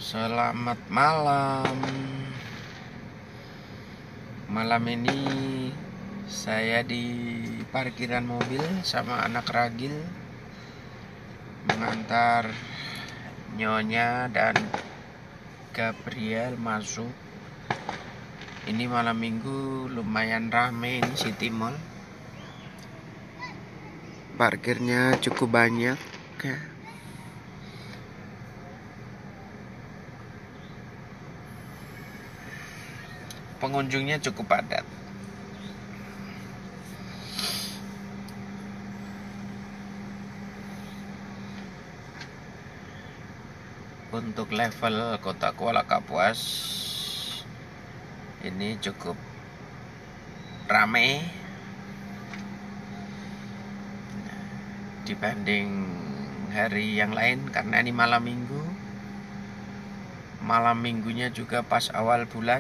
Selamat malam. Malam ini saya di parkiran mobil sama anak ragil mengantar Nyonya dan Gabriel masuk. Ini malam minggu lumayan rame ini City Mall. Parkirnya cukup banyak ya. Pengunjungnya cukup padat. Untuk level kota Kuala Kapuas ini cukup ramai dibanding hari yang lain karena ini malam minggu. Malam minggunya juga pas awal bulan.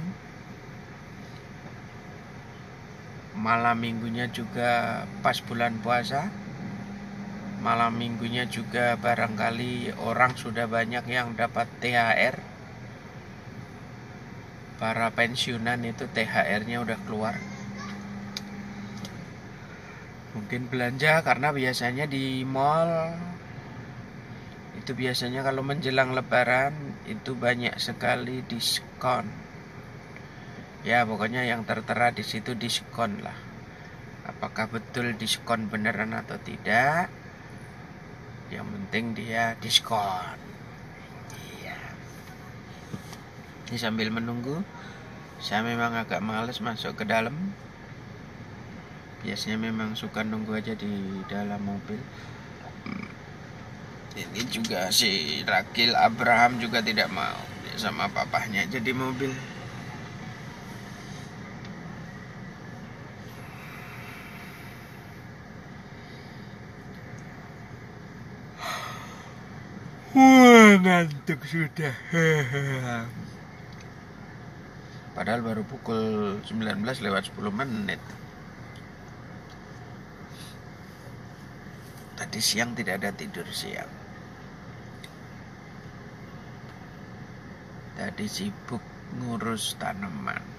Malam minggunya juga pas bulan puasa. Malam minggunya juga barangkali orang sudah banyak yang dapat THR. Para pensiunan itu THR-nya udah keluar. Mungkin belanja karena biasanya di mall itu biasanya kalau menjelang lebaran itu banyak sekali diskon. Ya pokoknya yang tertera di situ diskon lah. Apakah betul diskon beneran atau tidak? Yang penting dia diskon. Iya. Ini sambil menunggu, saya memang agak males masuk ke dalam. Biasanya memang suka nunggu aja di dalam mobil. Ini juga si Rakil Abraham juga tidak mau. Dia sama papahnya aja di mobil. Ngantuk sudah. Padahal baru pukul 19:10. Tadi siang tidak ada tidur siang. Tadi sibuk ngurus tanaman.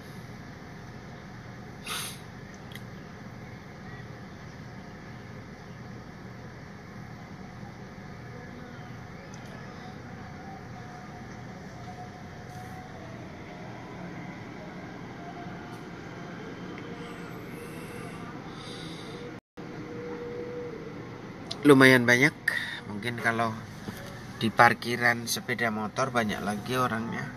Lumayan banyak. Mungkin kalau di parkiran sepeda motor banyak lagi orangnya.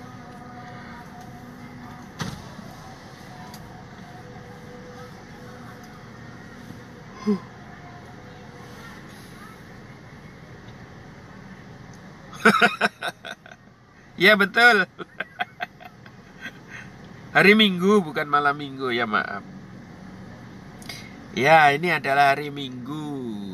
Ya betul. Hari Minggu bukan malam minggu ya, maaf. Ya ini adalah hari Minggu.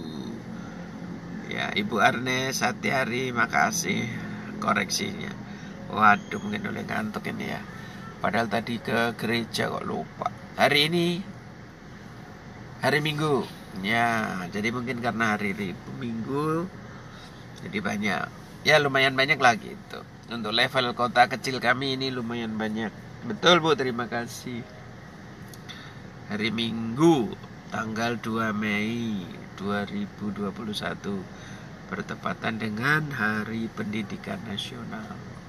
Ya Ibu Arnes, hati-hari, makasih koreksinya. Waduh mungkin oleh ngantuk ini ya. Padahal tadi ke gereja kok lupa. Hari ini hari Minggu. Ya jadi mungkin karena hari Minggu jadi banyak. Ya lumayan banyak lagi itu. Untuk level kota kecil kami ini lumayan banyak. Betul Bu, terima kasih. Hari Minggu tanggal 2 Mei 2021 bertepatan dengan Hari Pendidikan Nasional.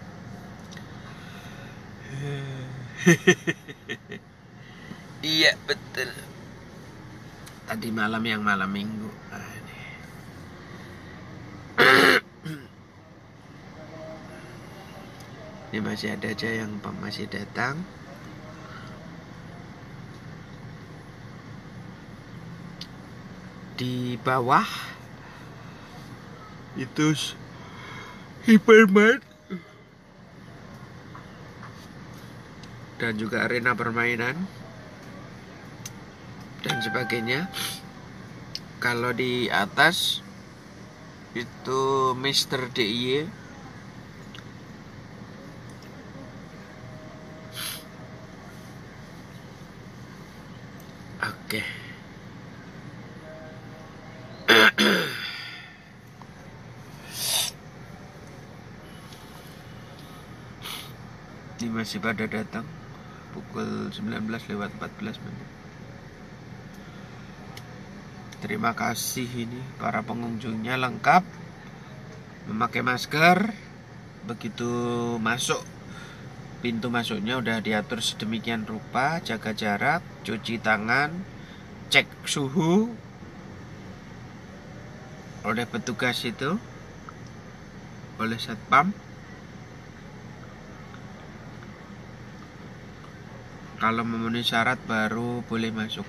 Iya betul. Tadi malam yang malam minggu. Ini masih ada aja yang masih datang. Di bawah itu Hypermart dan juga arena permainan dan sebagainya. Kalau di atas itu Mr. DIY. Oke. Jadi masih pada datang pukul 19:14. Terima kasih, ini para pengunjungnya lengkap memakai masker. Begitu masuk, pintu masuknya udah diatur sedemikian rupa, jaga jarak, cuci tangan, cek suhu oleh petugas itu, oleh satpam. Kalau memenuhi syarat baru boleh masuk.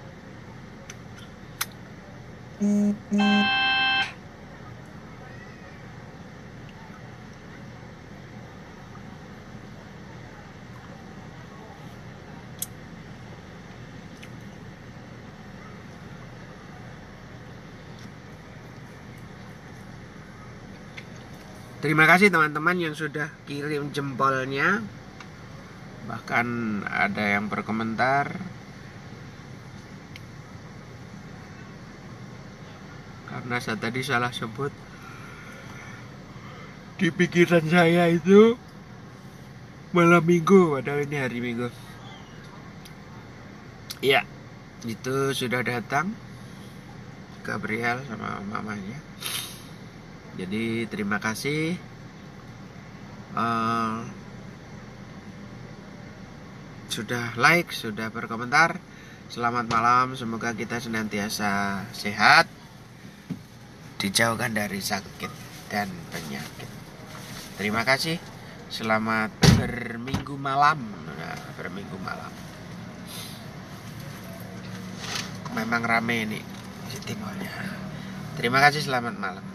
Terima kasih teman-teman yang sudah kirim jempolnya. Bahkan ada yang berkomentar karena saya tadi salah sebut. Di pikiran saya itu malam minggu, padahal ini hari Minggu. Iya, itu sudah datang Gabriel sama mamanya. Jadi terima kasih. Sudah like, sudah berkomentar. Selamat malam, semoga kita senantiasa sehat, dijauhkan dari sakit dan penyakit. Terima kasih. Selamat berminggu malam. Berminggu malam. Memang rame nih City Mall-nya. Terima kasih, selamat malam.